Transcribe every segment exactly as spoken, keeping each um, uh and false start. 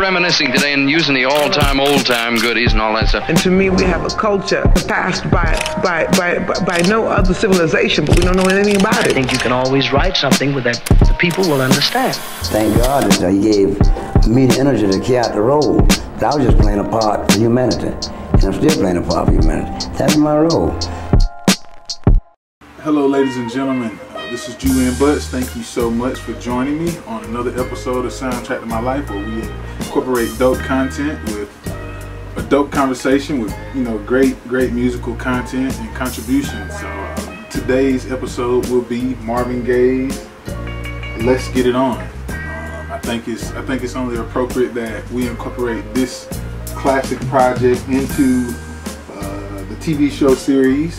reminiscing today and using the all-time, old-time goodies and all that stuff. And to me, we have a culture passed by, by, by, by, by no other civilization, but we don't know anything about it. I think you can always write something that the people will understand. Thank God that He gave me the energy to carry out the role. But I was just playing a part for humanity. And I'm still playing a part for humanity. That's my role. Hello, ladies and gentlemen. Uh, this is Julian Butts. Thank you so much for joining me on another episode of Soundtrack to My Life, where we incorporate dope content with a dope conversation with, you know, great, great musical content and contributions. So uh, today's episode will be Marvin Gaye's "Let's Get It On." Um, I think it's I think it's only appropriate that we incorporate this classic project into uh, the T V show series.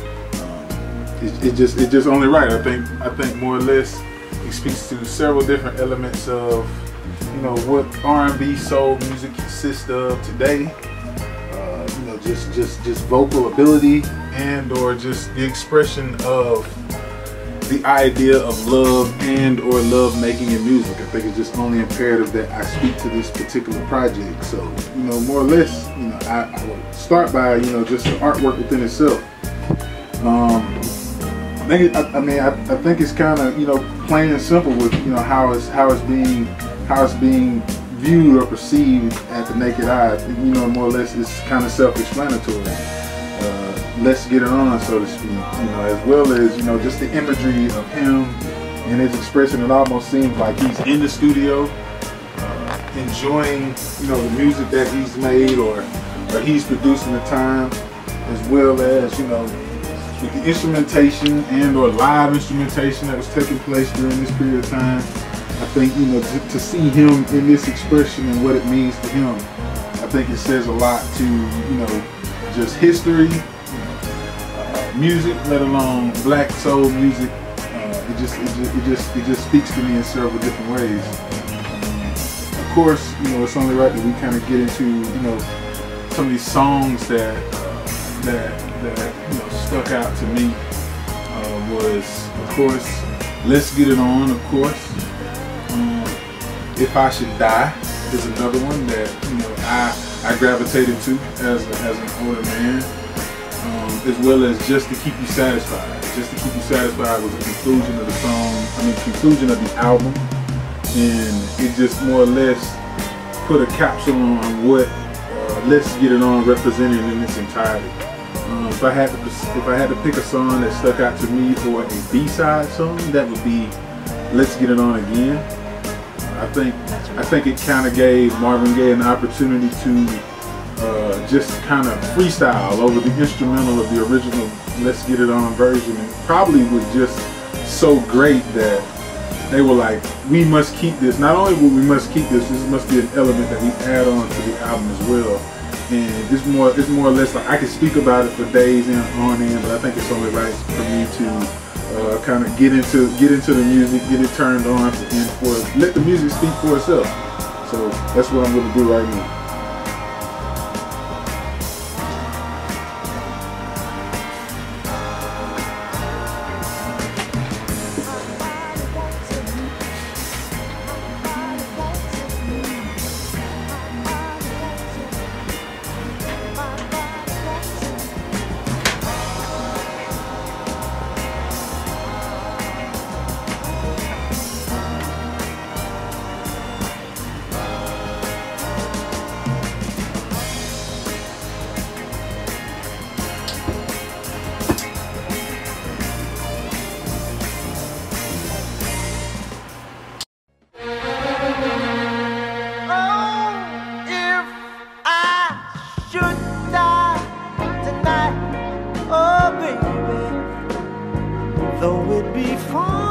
It, it just it just only right. I think I think more or less it speaks to several different elements of, you know, what R and B soul music consists of today. Uh, you know, just just just vocal ability and or just the expression of the idea of love and or love making in music. I think it's just only imperative that I speak to this particular project. So, you know, more or less, you know, I, I would start by, you know, just the artwork within itself. Um, I, think it, I, I mean, I, I think it's kind of, you know, plain and simple with, you know, how it's how it's being how it's being viewed or perceived at the naked eye. You know, more or less, it's kind of self-explanatory. Uh, let's get it on, so to speak. You know, as well as, you know, just the imagery of him and his expression. It almost seems like he's in the studio, uh, enjoying, you know, the music that he's made or or he's producing at the time, as well as, you know, with the instrumentation and or live instrumentation that was taking place during this period of time. I think, you know, to, to see him in this expression and what it means to him, I think it says a lot to, you know, just history, uh, music, let alone black soul music. Uh, it just, it just, it just, it just speaks to me in several different ways. Um, of course, you know, it's only right that we kind of get into, you know, some of these songs that uh, that. that, you know, stuck out to me uh, was, of course, "Let's Get It On," of course. Um, "If I Should Die" is another one that, you know, I I gravitated to as a, as an older man, um, as well as "Just to Keep You Satisfied." "Just to Keep You Satisfied" was the conclusion of the song, I mean, conclusion of the album, and it just more or less put a capsule on what uh, "Let's Get It On" represented in its entirety. Um, if I had to, if I had to pick a song that stuck out to me for a B-side song, that would be "Let's Get It On Again." I think I think it kind of gave Marvin Gaye an opportunity to uh, just kind of freestyle over the instrumental of the original "Let's Get It On" version, and probably was just so great that they were like, we must keep this. Not only will we must keep this, this must be an element that we add on to the album as well. And it's more, it's more or less like I could speak about it for days and on end, but I think it's only right for me to uh, kind of get into get into the music, get it turned on, and for let the music speak for itself. So that's what I'm going to do right now. Though it be far